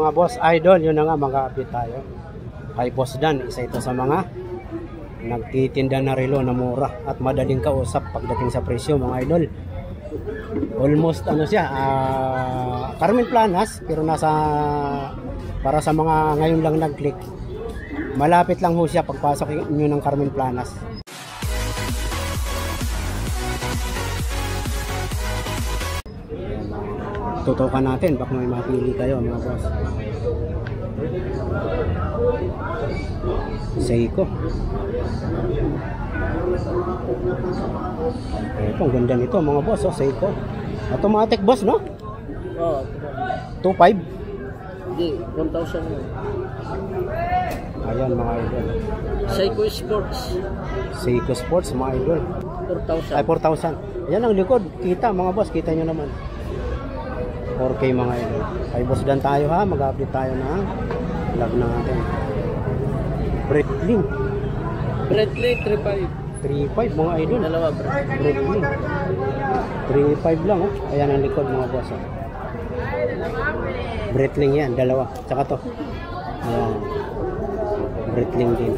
mga boss idol, yun na nga, mag-update tayo kay Boss Dan. Isa ito sa mga nagtitinda na relo na mura at madaling kausap pagdating sa presyo mga idol. Almost ano siya, Carmen Planas, pero nasa, para sa mga ngayon lang nag-click, malapit lang ho siya pagpasok nyo ng Carmen Planas. Tutukan natin, baka may mapili kayo mga boss. Seiko. Ito, ang ganda nito mga boss, oh, Seiko. Automatic boss, no? Oo. 2.5? Hindi, 1,000 mo. Ayan mga idol. Seiko Sports. Seiko Sports mga idol. 4,000. Ay, 4,000. Ayan ang likod. Kita mga boss, kita nyo naman. 4K mga idol. Kay Boss Dan tayo ha, mag-update tayo ng vlog natin. Breitling. Bradley 3.5. 3.5 mga idol. Dalawa Breitling. 3.5 lang oh. Ayan ang likod mga boss oh. Breitling yan, dalawa. Tsaka to. Ayan. Breitling din.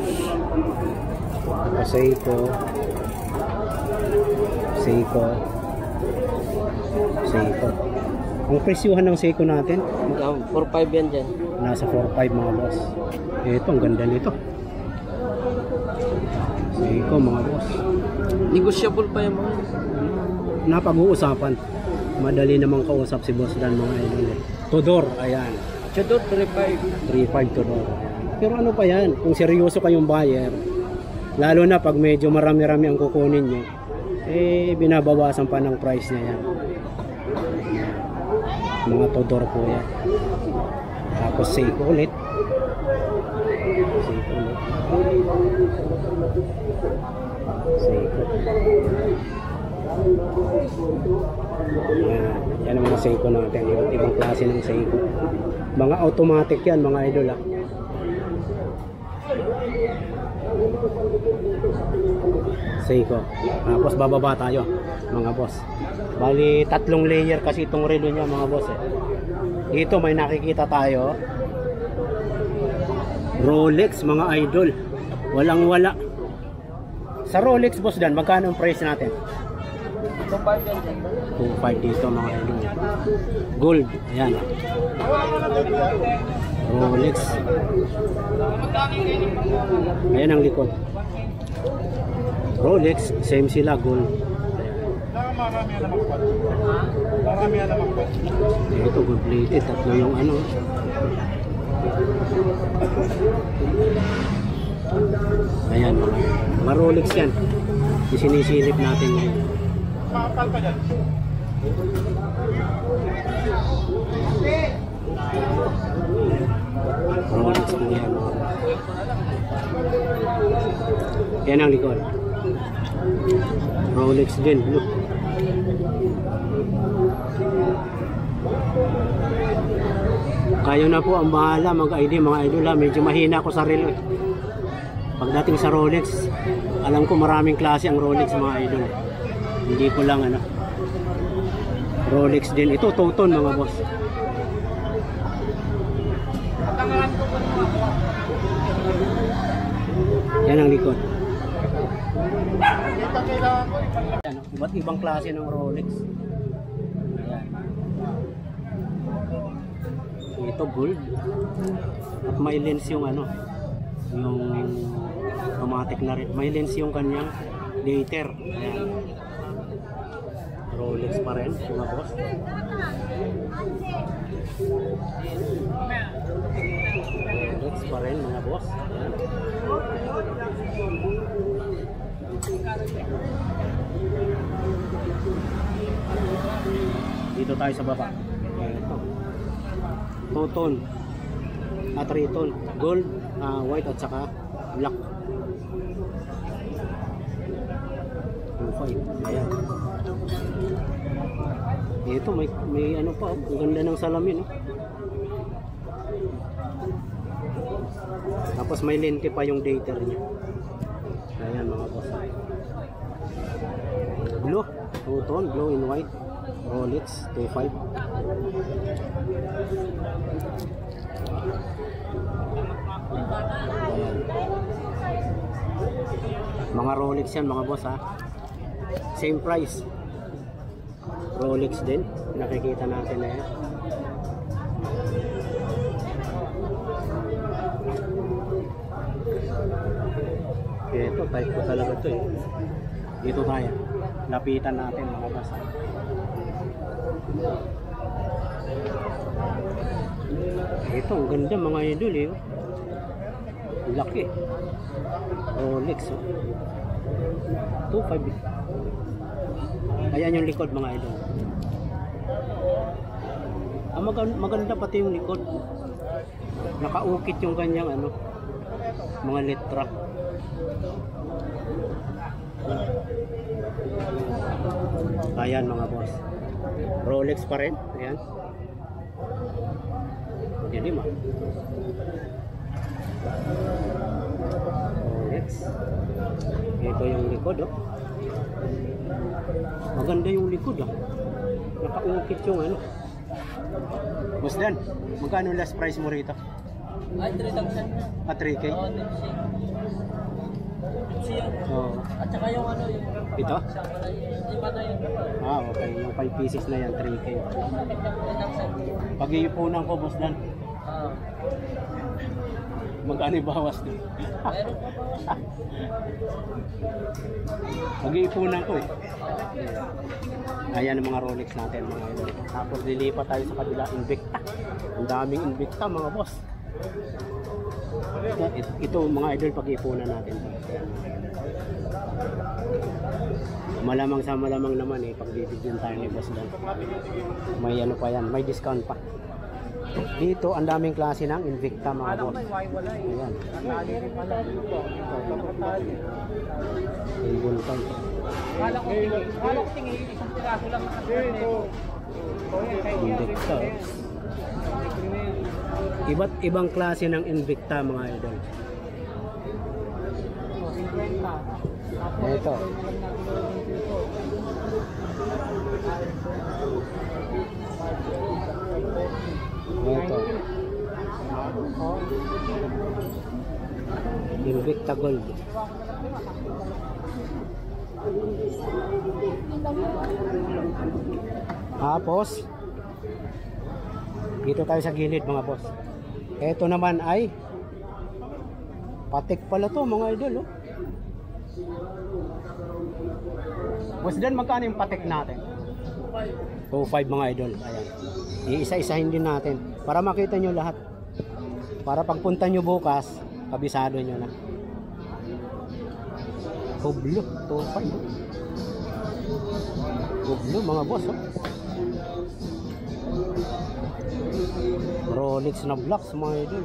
Seiko. Seiko. Seiko. Ang presyuhan ng Seiko natin, 4.5 yan dyan. nasa 4.5 mga boss. Ito, ang ganda nito. Seiko mga boss. Negotiable pa yung mga. Napag-uusapan. Madali namang kausap si Boss Dan mga idol. Tudor, ayan. Tudor 3.5. 3.5 Tudor. Pero ano pa yan, kung seryoso kayong buyer, lalo na pag medyo marami-rami ang kukunin nyo, eh binabawasan pa ng price niya yan. Mga Tudor po yan. Tapos Seiko ulit. Seiko ulit. Seiko. Yan ang mga Seiko natin. Iba't ibang klase ng Seiko. Mga automatic yan mga idol ah. Seiko. Tapos bababa tayo mga boss. Bali 3 layer kasi itong relo niya mga boss eh. Dito may nakikita tayo Rolex mga idol. Walang wala. Sa Rolex Boss Dan, magkano ang price natin? 2.5 yan dyan. 2.5 dito mga idol. Gold. Ayan. Rolex. Ayan ang likod. Rolex, same sila, gold. Ito gold plated, tatlo yung ano. Ayan, mga Rolex yan. Sinisilip natin ngayon. Rolex po yan. Yan ang likod. Rolex din. Look. Kayo na po ang bahala mag-ID mga idol ha. Medyo mahina ako sa relo eh. Pagdating sa Rolex, alam ko maraming klase ang Rolex mga idol. Hindi ko lang ano. Rolex din. Ito Toton mga boss. Yan ang likod. Yan, iba't ibang klase ng Rolex. Ayan. Ito gold. At may lens yung ano, yung automatic na rin. May lens yung kanyang later. Ayan. Rolex pa rin mga boss. Rolex pa rin mga boss. Ayan. Dito tayo sa baba. Ito. Toton at Triton. Gold, white at saka black. 2.5. Ayan. Ito may ano pa, ang ganda ng salamin oh. Tapos may lente pa yung dater niya. Ayan mga boss. Blue, two-tone, blue and white. Rolex 25. Ayan. Mga Rolex yan mga boss ha. Same price. Rolex din. Nakikita natin na yan. Ito, type ko talaga to eh. Dito tayo. Lapitan natin mga boss ha. Ito, ang ganda mga idol eh. Laki. Rolex oh. 2.5. Ayan yung likod mga idol. Maganda pati yung likod. Nakaukit yung kanyang ano, mga letra. Ayan mga boss. Rolex pa rin. Ayan. Dilim ah. Rolex. Ito yung likod oh. Maganda yung likod ah. Nakaukit yung ano. Boss Dan, magkano last price mo rito? Ay, 3,000 na. Ah, 3K? Oo, Dipsy. Dipsy yan. Oo. At saka yung ano yung... Ito? Iba na yun. Ah, okay. Yung 5 pieces na yan, 3K. 3,000. Pag-iipunan ko, Boss Dan. Ah. Magkano bawas din? Meron pa ba? Mag-iipunan ko eh. Ayan ang mga Rolex natin mga idol. Tapos lilipat tayo sa kabila, Invicta. Ang daming Invicta mga boss. Ito mga idol, pag-iipunan natin. Malamang sa malamang naman eh, pagbibigyan tayo ni Boss Dan. May ano pa yan, may discount pa. Dito, ang daming klase ng Invicta mga boss. Ayan. Table pan. Kala ko tingin, isang piraso lang nakasarap. Invicta. Iba't ibang klase ng Invicta mga idol. Ito. Ito. Invicta Gold. Tapos dito tayo sa gilid mga boss. Ito naman ay Patek pala to mga idol oh. Boss Dan, magkano yung Patek natin? 2.5 mga idol. Ayan. Iisa-isahin din natin para makita nyo lahat. Para pagpunta nyo bukas, kabisado nyo na. Hublo, 2.5. Hublo mga boss oh. Rolex na blocks mga idol.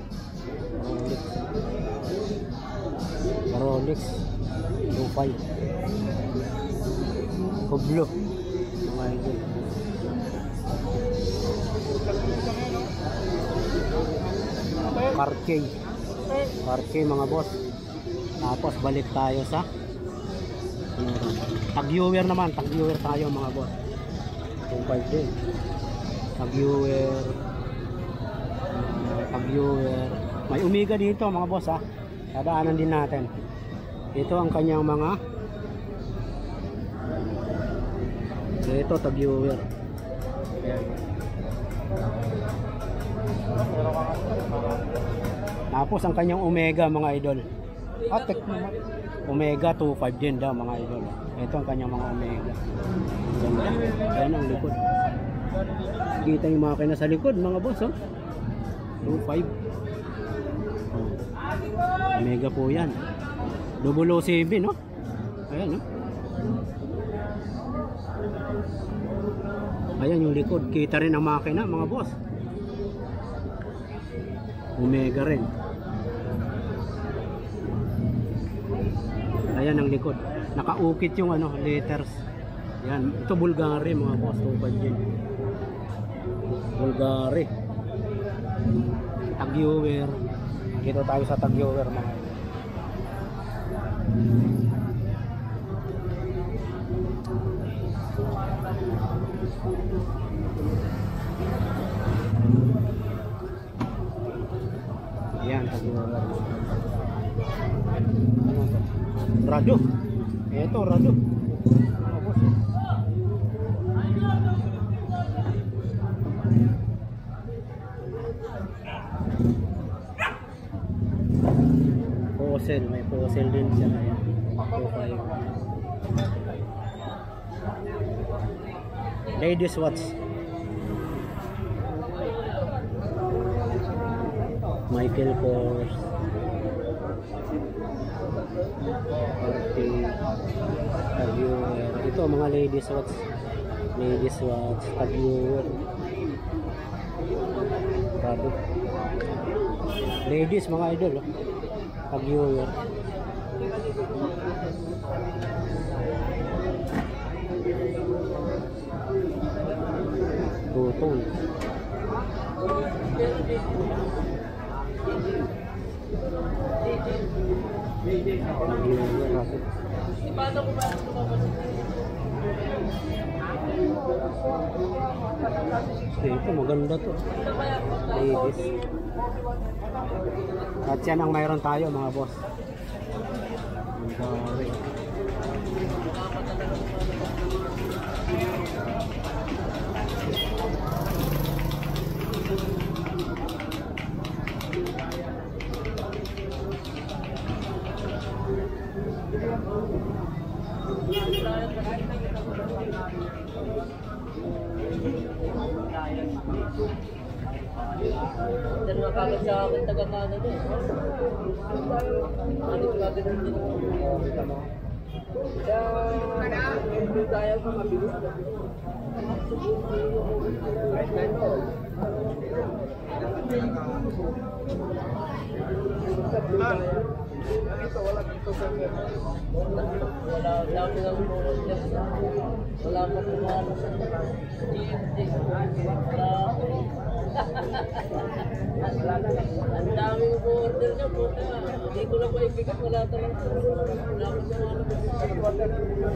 Rolex 2.5. Hublo mga idol. Cartier mga boss. Tapos balik tayo sa tag-viewer naman. Tag-viewer tayo mga boss. 2.5 din. Tag-viewer. Tag-viewer. May Omega dito mga boss ha. Dadaanan din natin. Ito ang kanyang mga ito tag-viewer. Tapos ang kanyang Omega mga idol. Omega 2.5 din daw mga idol. Ito ang kanyang mga Omega. Ganda. Ayan ang likod. Kita yung makina sa likod mga boss oh. 2.5. Omega po yan. 007 no? Ayan no? Ayan yung likod. Kita rin ang makina mga boss. Omega rin. Ayan ang likod. Nakaukit yung ano, letters. Yan. Ito Bulgari mga boss. 2.5 din. Bulgari. Tag-viewer. Dito tayo sa tag-viewer mga idol. Ano to? Radyo. Ito, radyo. Ano, boss? Fossil, may fossil din siya. Ayan. 2.5. Ladies watch. Michael Kors. Tag-viewer. Ito mga ladies watch. Ladies watch. Tag-viewer. Grabe. Ladies mga idol. Oh. Tag-viewer. Tutong. Ito maganda to. Ladies. At yan ang mayroon tayo mga boss. Ang dami. Dan makakit sa akin taga-mana doon. Ano yung gagawin din? Kaya, hindi tayo makabilis. Wala dami ng bonus dyan. Wala pa pumalas. Ang daming order niya po. Hindi ko na maibigay. Wala talaga. Wala pa pumalas.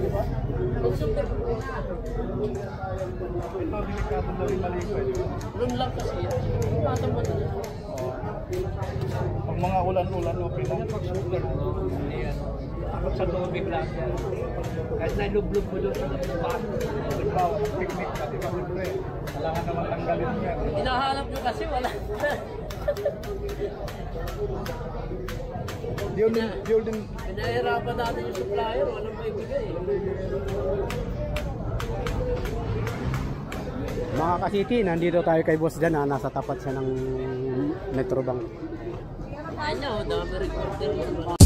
Doon lang kasi yan. Mataman na yan. Pag mga ulan-ulan, okay lang. Pag super, takot sa tubig lang yan. Kahit nailublog mo doon sa bag. Halimbawa, picnic, pati ba libre. Kailangan naman tanggalin mo yan. Hinahanap nyo kasi wala. Yun din. Pinahirapan natin yung supplier. Walang maibigay. Mga ka-city, nandito tayo kay Boss Dan. Nasa tapat siya ng Metrobank. Ano, dami recorder yun.